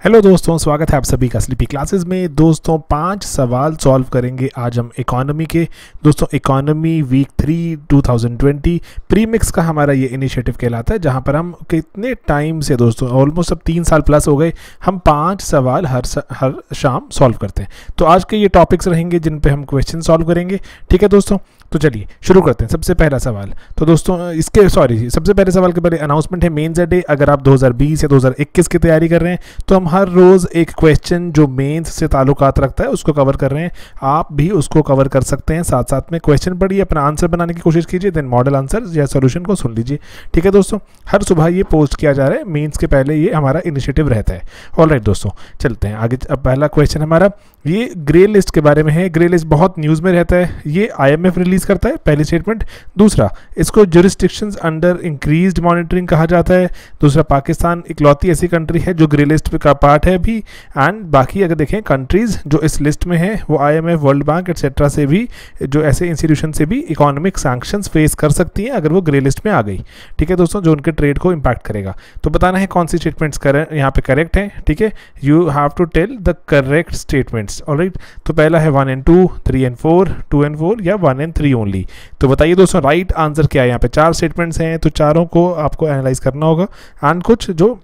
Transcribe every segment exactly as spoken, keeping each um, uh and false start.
Hello दोस्तों, स्वागत है आप सभी का स्लीपी क्लासेस में। दोस्तों पांच सवाल सॉल्व करेंगे आज हम इकोनॉमी के। दोस्तों economy week three two thousand twenty premix का हमारा ये इनिशिएटिव कहलाता है, जहां पर हम कितने टाइम से दोस्तों ऑलमोस्ट अब तीन साल प्लस हो गए हम पांच सवाल हर स, हर शाम सॉल्व करते हैं। तो आज के ये टॉपिक्स रहेंगे जिन पे हम क्वेश्चन सॉल्व करेंगे। ठीक है दोस्तों, तो चलिए शुरू करते हैं। सबसे पहला सवाल तो दोस्तों इसके सॉरी सबसे पहले सवाल के पहले अनाउंसमेंट है मेंस डे। अगर आप दो हज़ार बीस या दो हज़ार इक्कीस की तैयारी कर रहे हैं तो हम हर रोज़ एक क्वेश्चन जो मेंस से ताल्लुकात रखता है उसको कवर कर रहे हैं। आप भी उसको कवर कर सकते हैं, साथ साथ में क्वेश्चन पढ़िए, अपना आंसर बनाने की कोशिश कीजिए, देन मॉडल आंसर या सोल्यूशन को सुन लीजिए। ठीक है दोस्तों, हर सुबह ये पोस्ट किया जा रहा है, मेंस के पहले ये हमारा इनिशिएटिव रहता है। ऑलराइट दोस्तों, चलते हैं आगे। अब पहला क्वेश्चन हमारा ये ग्रे लिस्ट के बारे में है। ग्रे लिस्ट बहुत न्यूज़ में रहता है, ये आईएमएफ रिलीज करता है, पहली स्टेटमेंट। दूसरा, इसको जुरिस्डिक्शंस अंडर इंक्रीज्ड मॉनिटरिंग कहा जाता है। दूसरा, पाकिस्तान इकलौती ऐसी कंट्री है जो ग्रे लिस्ट का पार्ट है भी। एंड बाकी अगर देखें कंट्रीज जो इस लिस्ट में है वो आईएमएफ, वर्ल्ड बैंक एक्सेट्रा से भी, जो ऐसे इंस्टीट्यूशन से भी इकोनॉमिक सैंक्शंस फेस कर सकती हैं अगर वो ग्रे लिस्ट में आ गई। ठीक है दोस्तों, जो उनके ट्रेड को इम्पैक्ट करेगा। तो बताना है कौन सी स्टेटमेंट्स करें यहाँ पे करेक्ट है। ठीक है, you have to tell the correct statements. Alright, तो पहला है one and two, three and four, two and four या वन एंड थ्री ओनली। तो बताइए दोस्तों राइट आंसर क्या है। यहाँ पे चार स्टेटमेंट्स हैं तो चारों को आपको एनालाइज करना होगा। एंड कुछ जो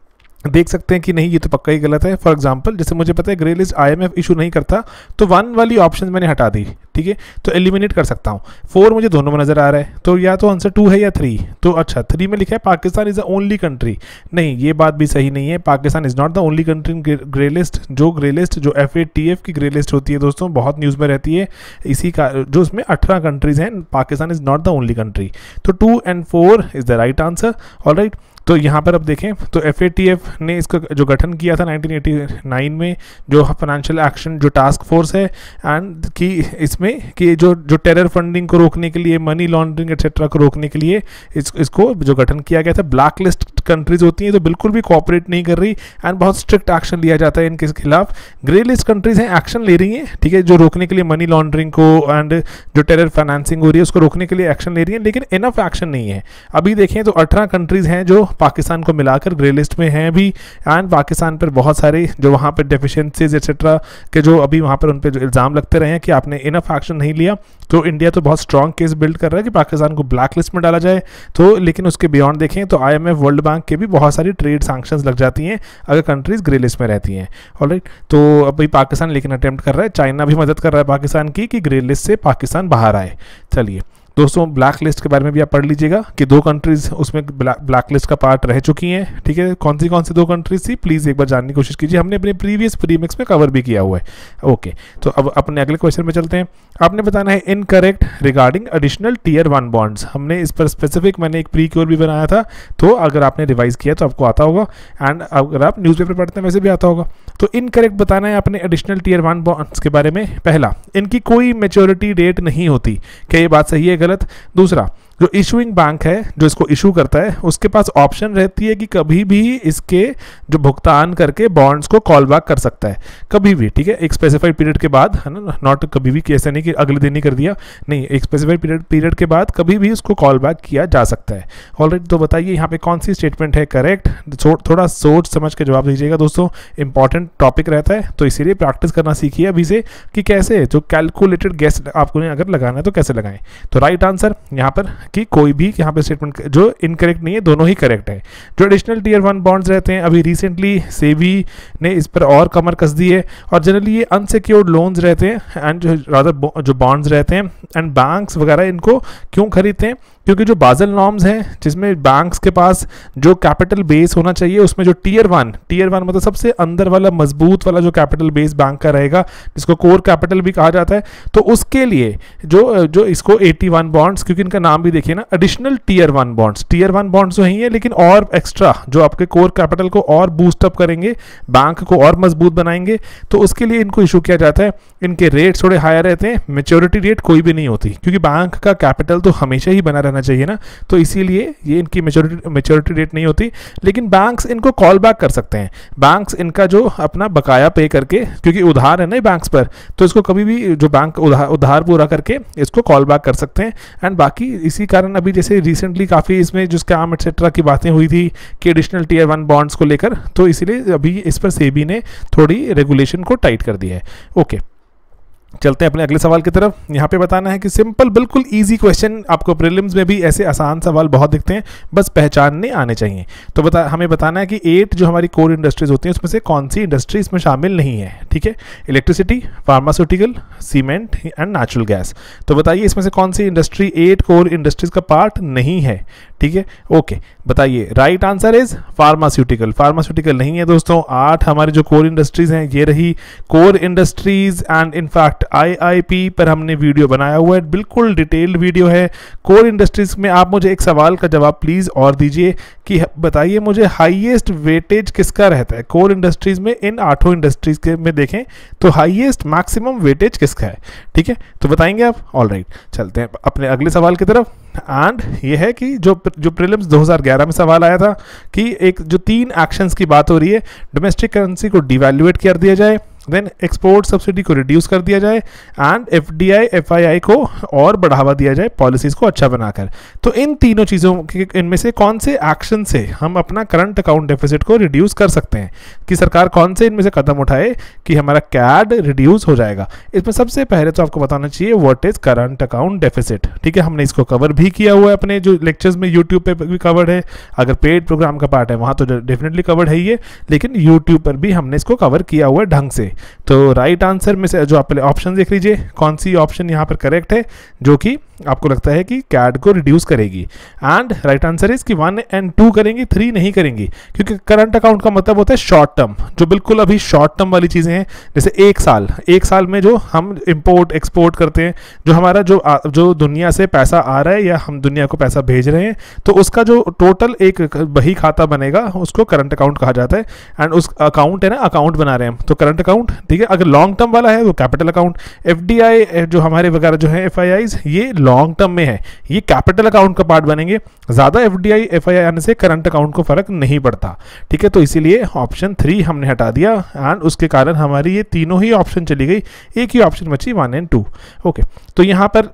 देख सकते हैं कि नहीं ये तो पक्का ही गलत है। फॉर एग्जांपल जैसे मुझे पता है ग्रे लिस्ट आईएमएफ इशू नहीं करता, तो वन वाली ऑप्शन मैंने हटा दी। ठीक है, तो एलिमिनेट कर सकता हूँ। फोर मुझे दोनों में नजर आ रहा है, तो या तो आंसर टू है या थ्री। तो अच्छा, थ्री में लिखा है Pakistan is the only country. नहीं, ये बात भी सही नहीं है। Pakistan is not the only country in grey list. जो ग्रे लिस्ट जो एफ ए टी एफ की ग्रे लिस्ट होती है दोस्तों, बहुत न्यूज़ में रहती है इसी का, जो उसमें अठारह कंट्रीज हैं, Pakistan is not the only country. तो two and four is the right answer. Alright, तो यहाँ पर अब देखें तो एफ ए टी एफ ने इसका जो गठन किया था नाइनटीन एटी नाइन में, जो फाइनेंशियल एक्शन जो टास्क फोर्स है, एंड कि इसमें कि जो जो टेरर फंडिंग को रोकने के लिए, मनी लॉन्ड्रिंग एक्सेट्रा को रोकने के लिए इस, इसको जो गठन किया गया था। ब्लैक लिस्ट कंट्रीज होती हैं तो बिल्कुल भी कोऑपरेट नहीं कर रही एंड बहुत स्ट्रिक्ट एक्शन लिया जाता है इनके खिलाफ। ग्रे लिस्ट कंट्रीज हैं एक्शन ले रही हैं, ठीक है, जो रोकने के लिए मनी लॉन्ड्रिंग को एंड जो टेरर फाइनेंसिंग हो रही है उसको रोकने के लिए एक्शन ले रही है, लेकिन इनफ एक्शन नहीं है। अभी देखें तो अठारह कंट्रीज हैं जो पाकिस्तान को मिलाकर ग्रे लिस्ट में हैं भी, एंड पाकिस्तान पर बहुत सारे जो वहाँ पर डेफिशिएंसीज एक्सेट्रा के जो अभी वहाँ पर उन पर जो इल्ज़ाम लगते रहे हैं कि आपने इनफ एक्शन नहीं लिया। तो इंडिया तो बहुत स्ट्रॉन्ग केस बिल्ड कर रहा है कि पाकिस्तान को ब्लैक लिस्ट में डाला जाए। तो लेकिन उसके बियॉन्ड देखें तो आईएमएफ, वर्ल्ड बैंक के भी बहुत सारी ट्रेड सैंक्शंस लग जाती हैं अगर कंट्रीज ग्रे लिस्ट में रहती हैं। ऑलराइट, तो अभी पाकिस्तान लेकिन अटेम्प्ट कर रहा है, चाइना भी मदद कर रहा है पाकिस्तान की कि ग्रे लिस्ट से पाकिस्तान बाहर आए। चलिए दोस्तों, ब्लैक लिस्ट के बारे में भी आप पढ़ लीजिएगा कि दो कंट्रीज उसमें ब्लैक लिस्ट का पार्ट रह चुकी हैं। ठीक है, कौन सी कौन सी दो कंट्रीज थी प्लीज़ एक बार जानने की कोशिश कीजिए, हमने अपने प्रीवियस प्रीमिक्स में कवर भी किया हुआ है। ओके, तो अब अपने अगले क्वेश्चन में चलते हैं। आपने बताना है incorrect regarding additional tier one bonds. हमने इस पर स्पेसिफिक मैंने एक प्री क्योर भी बनाया था, तो अगर आपने रिवाइज किया तो आपको आता होगा, एंड अगर आप न्यूज़पेपर पढ़ते हैं वैसे भी आता होगा। तो इनकरेक्ट बताना है आपने एडिशनल टीयर वन बॉन्ड्स के बारे में। पहला, इनकी कोई मेच्योरिटी डेट नहीं होती। क्या ये बात सही है गलत? दूसरा, जो इशूइंग बैंक है जो इसको इशू करता है उसके पास ऑप्शन रहती है कि कभी भी इसके जो भुगतान करके बॉन्ड्स को कॉल बैक कर सकता है, कभी भी। ठीक है, एक स्पेसिफाइड पीरियड के बाद, है ना, नॉट कभी भी, ऐसा नहीं कि अगले दिन ही कर दिया, नहीं, एक स्पेसिफाइड पीरियड पीरियड के बाद कभी भी इसको कॉल बैक किया जा सकता है। ऑलराइट, तो बताइए यहाँ पे कौन सी स्टेटमेंट है करेक्ट। थोड़ा सोच समझ के जवाब दीजिएगा दोस्तों, इंपॉर्टेंट टॉपिक रहता है, तो इसीलिए प्रैक्टिस करना सीखिए अभी से कि कैसे जो कैलकुलेटेड गेस आपको अगर लगाना है तो कैसे लगाएं। तो राइट आंसर यहाँ पर कि कोई भी यहाँ पे स्टेटमेंट जो इनकरेक्ट नहीं है, दोनों ही करेक्ट है। जो एडिशनल टीयर वन बॉन्ड्स रहते हैं, अभी रिसेंटली सेबी ने इस पर और कमर कस दी है, और जनरली ये अनसिक्योर्ड लोन्स रहते हैं एंड जो रादर जो बॉन्ड्स रहते हैं, एंड बैंक्स वगैरह इनको क्यों खरीदते हैं? क्योंकि जो बाज़ल नॉर्म्स हैं जिसमें बैंक्स के पास जो कैपिटल बेस होना चाहिए, उसमें जो टीयर वन टीयर वन मतलब सबसे अंदर वाला मजबूत वाला जो कैपिटल बेस बैंक का रहेगा, जिसको कोर कैपिटल भी कहा जाता है, तो उसके लिए जो जो इसको एटी वन बॉन्ड्स, क्योंकि इनका नाम भी देखिए ना, additional tier one bonds, tier one bonds तो ही है लेकिन और एक्स्ट्रा जो आपके कोर कैपिटल को और बूस्ट अप करेंगे, बैंक को और मजबूत बनाएंगे, तो उसके लिए इनको इशू किया जाता है। इनके रेट थोड़े हायर रहते हैं, मेच्योरिटी डेट कोई भी नहीं होती, क्योंकि बैंक का कैपिटल तो हमेशा ही बना रहना चाहिए ना, तो इसीलिए ये इनकी मेच्योरिटी मेच्योरिटी डेट नहीं होती। लेकिन बैंक्स इनको कॉल बैक कर सकते हैं, बैंक्स इनका जो अपना बकाया पे करके, क्योंकि उधार है ना बैंक्स पर, तो इसको कभी भी जो बैंक उधार उधार पूरा करके इसको कॉल बैक कर सकते हैं। एंड बाकी इसी इसी कारण अभी जैसे रिसेंटली काफ़ी इसमें जो स्कैम एक्सेट्रा की बातें हुई थी कि एडिशनल टीयर वन बॉन्ड्स को लेकर, तो इसीलिए अभी इस पर सेबी ने थोड़ी रेगुलेशन को टाइट कर दिया है। ओके, चलते हैं अपने अगले सवाल की तरफ। यहाँ पे बताना है कि सिंपल बिल्कुल इजी क्वेश्चन, आपको प्रीलिम्स में भी ऐसे आसान सवाल बहुत दिखते हैं, बस पहचानने आने चाहिए। तो बता हमें बताना है कि एट जो हमारी कोर इंडस्ट्रीज होती हैं उसमें से कौन सी इंडस्ट्री इसमें शामिल नहीं है। ठीक है, electricity, pharmaceutical, cement and natural gas. तो बताइए इसमें से कौन सी इंडस्ट्री एट कोर इंडस्ट्रीज का पार्ट नहीं है। ठीक है, ओके, बताइए। Right answer is pharmaceutical. Pharmaceutical नहीं है दोस्तों। आठ हमारी जो कोर इंडस्ट्रीज हैं ये रही core industries, and in fact IIP पर हमने वीडियो बनाया हुआ है, बिल्कुल डिटेल्ड वीडियो है कोर इंडस्ट्रीज में। आप मुझे एक सवाल का जवाब प्लीज और दीजिए कि बताइए मुझे हाईएस्ट वेटेज किसका रहता है कोर इंडस्ट्रीज में। इन आठों इंडस्ट्रीज के में देखें तो हाईएस्ट मैक्सिमम वेटेज किसका है। ठीक है, तो बताएंगे आप। ऑल राइट, चलते हैं अपने अगले सवाल की तरफ। एंड ये है कि जो जो प्रीलिम्स दो हज़ार ग्यारह में सवाल आया था कि एक जो तीन एक्शंस की बात हो रही है, डोमेस्टिक करेंसी को डिवैल्यूएट कर दिया जाए, देन एक्सपोर्ट सब्सिडी को रिड्यूस कर दिया जाए, एंड एफडीआई एफआईआई को और बढ़ावा दिया जाए पॉलिसीज को अच्छा बनाकर। तो इन तीनों चीज़ों के इनमें से कौन से एक्शन से हम अपना करंट अकाउंट डेफिसिट को रिड्यूस कर सकते हैं, कि सरकार कौन से इनमें से कदम उठाए कि हमारा कैड रिड्यूस हो जाएगा। इसमें सबसे पहले तो आपको बताना चाहिए what is current account deficit. ठीक है, हमने इसको कवर भी किया हुआ है अपने जो लेक्चर्स में, यूट्यूब पे भी कवर्ड है। अगर पेड प्रोग्राम का पार्ट है वहाँ तो डेफिनेटली कवर्ड है ये, लेकिन यूट्यूब पर भी हमने इसको कवर किया हुआ है ढंग से। तो राइट आंसर में से जो आप पहले ऑप्शन देख लीजिए, कौन सी ऑप्शन यहाँ पर करेक्ट है जो कि आपको लगता है कि कैड को रिड्यूस करेगी। एंड राइट आंसर इज कि वन एंड टू करेंगी, थ्री नहीं करेंगी, क्योंकि करंट अकाउंट का मतलब होता है शॉर्ट टर्म, जो बिल्कुल अभी शॉर्ट टर्म वाली चीज़ें हैं। जैसे एक साल एक साल में जो हम इंपोर्ट एक्सपोर्ट करते हैं, जो हमारा जो जो दुनिया से पैसा आ रहा है या हम दुनिया को पैसा भेज रहे हैं, तो उसका जो टोटल एक बही खाता बनेगा उसको करंट अकाउंट कहा जाता है। एंड उस अकाउंट है ना, अकाउंट बना रहे हैं हम, तो करंट अकाउंट। ठीक है, अगर लॉन्ग टर्म वाला है वो कैपिटल अकाउंट। एफडीआई जो हमारे वगैरह जो है एफआईआईज, ये लॉन्ग टर्म में है, ये कैपिटल अकाउंट का पार्ट बनेंगे। ज्यादा एफडीआई एफआईआई आने से करंट अकाउंट को फर्क नहीं पड़ता। ठीक है, तो इसीलिए ऑप्शन थ्री हमने हटा दिया, एंड उसके कारण हमारी ये तीनों ही ऑप्शन चली गई, एक ही ऑप्शन बची वन एंड टू। ओके, तो यहां पर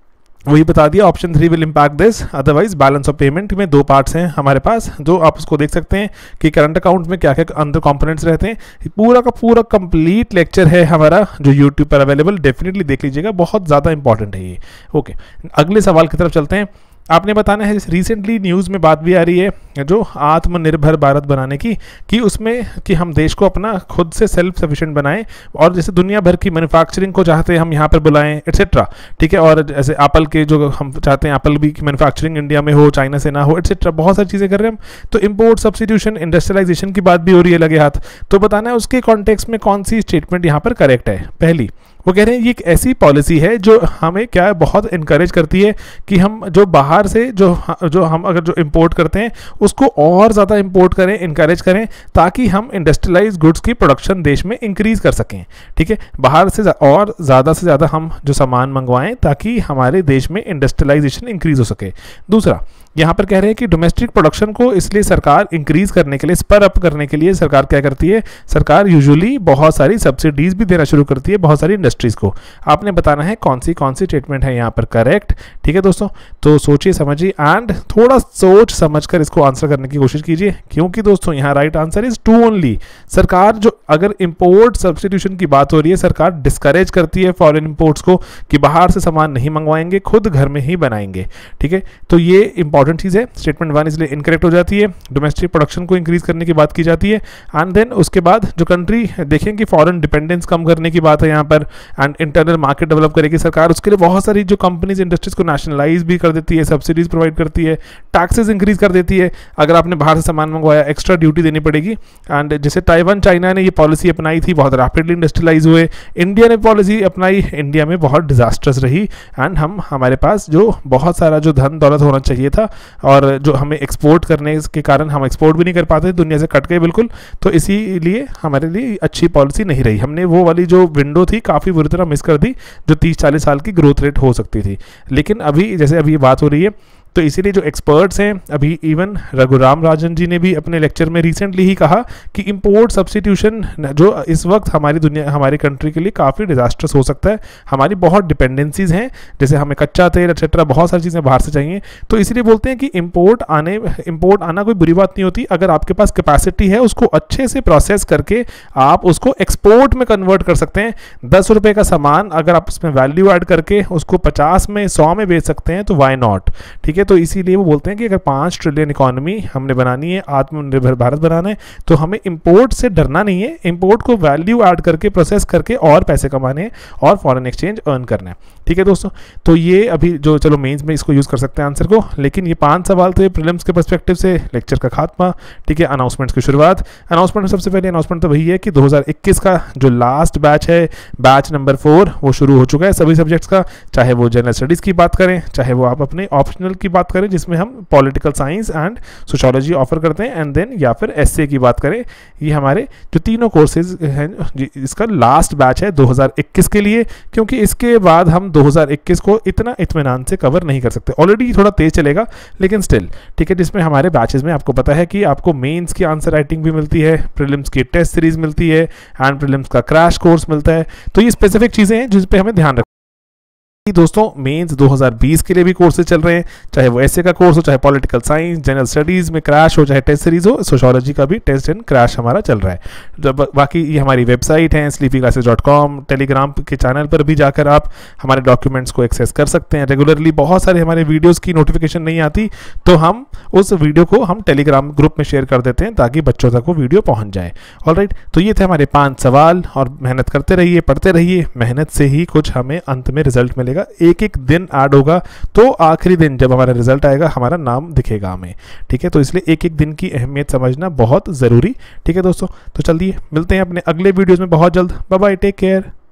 वही बता दिया, option three will impact this. Otherwise balance of payment में दो पार्ट्स हैं हमारे पास, जो आप उसको देख सकते हैं कि करंट अकाउंट में क्या क्या अंदर कंपोनेंट्स रहते हैं। पूरा का पूरा कंप्लीट लेक्चर है हमारा जो यूट्यूब पर अवेलेबल, डेफिनेटली देख लीजिएगा, बहुत ज़्यादा इंपॉर्टेंट है ये। ओके, अगले सवाल की तरफ चलते हैं। आपने बताना है, रिसेंटली न्यूज़ में बात भी आ रही है जो आत्मनिर्भर भारत बनाने की, कि उसमें कि हम देश को अपना खुद से सेल्फ सफिशिएंट बनाएं, और जैसे दुनिया भर की मैन्युफैक्चरिंग को चाहते हैं हम यहाँ पर बुलाएं एट्सेट्रा। ठीक है, और जैसे एप्पल के जो हम चाहते हैं एप्पल भी की मैन्युफैक्चरिंग इंडिया में हो, चाइना से ना हो, एट्सेट्रा, बहुत सारी चीज़ें कर रहे हैं हम। तो इम्पोर्ट सब्सिट्यूशन, इंडस्ट्रियलाइजेशन की बात भी हो रही है लगे हाथ। तो बताना है उसके कॉन्टेक्स्ट में कौन सी स्टेटमेंट यहाँ पर करेक्ट है। पहली, वो कह रहे हैं ये एक ऐसी पॉलिसी है जो हमें क्या है बहुत इनकरेज करती है कि हम जो बाहर से जो जो हम अगर जो इंपोर्ट करते हैं उसको और ज़्यादा इंपोर्ट करें, इनकरेज करें, ताकि हम इंडस्ट्रियलाइज गुड्स की प्रोडक्शन देश में इंक्रीज कर सकें। ठीक है, बाहर से और ज़्यादा से ज़्यादा हम जो सामान मंगवाएं ताकि हमारे देश में इंडस्ट्रियलाइजेशन इंक्रीज हो सके। दूसरा, यहाँ पर कह रहे हैं कि डोमेस्टिक प्रोडक्शन को इसलिए सरकार इंक्रीज करने के लिए, स्पर अप करने के लिए सरकार क्या करती है, सरकार यूजुअली बहुत सारी सब्सिडीज भी देना शुरू करती है बहुत सारी इंडस्ट्रीज को। आपने बताना है कौन सी कौन सी स्टेटमेंट है यहाँ पर करेक्ट। ठीक है दोस्तों, तो सोचिए समझिए एंड थोड़ा सोच समझकर इसको आंसर करने की कोशिश कीजिए, क्योंकि दोस्तों यहाँ right answer is two only. सरकार जो अगर इंपोर्ट सब्सिट्यूशन की बात हो रही है, सरकार डिस्करेज करती है फॉरेन इंपोर्ट्स को कि बाहर से सामान नहीं मंगवाएंगे, खुद घर में ही बनाएंगे। ठीक है, तो ये इंपॉर्टेंट चीज़ है। स्टेटमेंट वन इसलिए इनकरेक्ट हो जाती है। डोमेस्टिक प्रोडक्शन को इंक्रीज करने की बात की जाती है, एंड देन उसके बाद जो कंट्री देखें कि फॉरेन डिपेंडेंस कम करने की बात है यहाँ पर, एंड इंटरनल मार्केट डेवलप करेगी सरकार। उसके लिए बहुत सारी जो कंपनीज इंडस्ट्रीज को नेशनलाइज भी कर देती है, सब्सिडीज प्रोवाइड करती है, टैक्सेस इंक्रीज कर देती है। अगर आपने बाहर से सामान मंगवाया एक्स्ट्रा ड्यूटी देनी पड़ेगी। एंड जैसे ताइवान चाइना ने ये पॉलिसी अपनाई थी, बहुत रैपिडली इंडस्ट्रियलाइज हुए। इंडिया ने पॉलिसी अपनाई, इंडिया में बहुत डिजास्टर्स रही, एंड हम हमारे पास जो बहुत सारा जो धन दौलत होना चाहिए था और जो हमें एक्सपोर्ट करने के कारण हम एक्सपोर्ट भी नहीं कर पाते, दुनिया से कट गए बिल्कुल। तो इसीलिए हमारे लिए अच्छी पॉलिसी नहीं रही। हमने वो वाली जो विंडो थी काफ़ी बुरी तरह मिस कर दी, जो तीस चालीस साल की ग्रोथ रेट हो सकती थी। लेकिन अभी जैसे अभी बात हो रही है तो इसीलिए जो एक्सपर्ट्स हैं, अभी इवन रघुराम राजन जी ने भी अपने लेक्चर में रिसेंटली ही कहा कि इंपोर्ट सब्स्टिट्यूशन जो इस वक्त हमारी दुनिया हमारी कंट्री के लिए काफ़ी डिजास्टर्स हो सकता है। हमारी बहुत डिपेंडेंसीज हैं, जैसे हमें कच्चा तेल एक्सेट्रा बहुत सारी चीज़ें बाहर से चाहिए, तो इसलिए बोलते हैं कि इंपोर्ट आने इंपोर्ट आना कोई बुरी बात नहीं होती अगर आपके पास कैपेसिटी है, उसको अच्छे से प्रोसेस करके आप उसको एक्सपोर्ट में कन्वर्ट कर सकते हैं। दस रुपये का सामान अगर आप उसमें वैल्यू ऐड करके उसको पचास में सौ में बेच सकते हैं तो वाई नॉट, ठीक है। तो इसीलिए वो बोलते हैं कि अगर पाँच ट्रिलियन इकोनॉमी हमने बनानी है, आत्मनिर्भर भारत बनाना है, तो हमें इंपोर्ट से डरना नहीं है, इंपोर्ट को वैल्यू ऐड करके प्रोसेस करके और पैसे कमाने हैं और फॉरेन एक्सचेंज अर्न करना है, ठीक है दोस्तों। तो ये अभी जो चलो मेंस में इसको यूज़ कर सकते हैं आंसर को, लेकिन ये पांच सवाल थे प्रीलिम्स के पर्सपेक्टिव से। लेक्चर का खात्मा, ठीक है। अनाउंसमेंट्स की शुरुआत, अनाउंसमेंट में सबसे पहले अनाउंसमेंट तो वही है कि दो हज़ार इक्कीस का जो लास्ट बैच है, बैच नंबर फोर, वो शुरू हो चुका है सभी सब्जेक्ट्स का, चाहे वो जनरल स्टडीज़ की बात करें, चाहे वो आप अपने ऑप्शनल की बात करें जिसमें हम political science and sociology offer करते हैं, एंड देन या फिर एसए की बात करें। ये हमारे जो तीनों कोर्सेज हैं, इसका लास्ट बैच है दो हज़ार इक्कीस के लिए, क्योंकि इसके बाद हम दो हज़ार इक्कीस को इतना इत्मीनान से कवर नहीं कर सकते। ऑलरेडी थोड़ा तेज चलेगा लेकिन स्टिल, ठीक है, जिसमें हमारे बैचेस में आपको पता है कि आपको मेंस की आंसर राइटिंग भी मिलती है, प्रीलिम्स की टेस्ट सीरीज मिलती है, एंड प्रीलिम्स का क्रैश कोर्स मिलता है। तो ये स्पेसिफिक चीज़ें हैं जिस पे हमें ध्यान रखना दोस्तों। मेंस दो हज़ार बीस के लिए भी कोर्सेज चल रहे हैं, चाहे वो एसए का कोर्स हो, चाहे पॉलिटिकल साइंस, जनरल स्टडीज़ में क्रैश हो, चाहे टेस्ट सीरीज हो, सोशियोलॉजी का भी टेस्ट एंड क्रैश हमारा चल रहा है। जब बाकी ये हमारी वेबसाइट है sleepy classes dot com, Telegram के चैनल पर भी जाकर आप हमारे डॉक्यूमेंट्स को एक्सेस कर सकते हैं। रेगुलरली बहुत सारे हमारे वीडियोज़ की नोटिफिकेशन नहीं आती, तो हम उस वीडियो को हम टेलीग्राम ग्रुप में शेयर कर देते हैं ताकि बच्चों तक वो वीडियो पहुँच जाए। ऑलराइट, तो ये थे हमारे पाँच सवाल, और मेहनत करते रहिए, पढ़ते रहिए, मेहनत से ही कुछ हमें अंत में रिजल्ट मिलेगा। एक एक दिन ऐड होगा तो आखिरी दिन जब हमारा रिजल्ट आएगा हमारा नाम दिखेगा हमें, ठीक है। तो इसलिए एक एक दिन की अहमियत समझना बहुत ज़रूरी, ठीक है दोस्तों। तो चलिए मिलते हैं अपने अगले वीडियोज़ में बहुत जल्द। Bye bye, take care.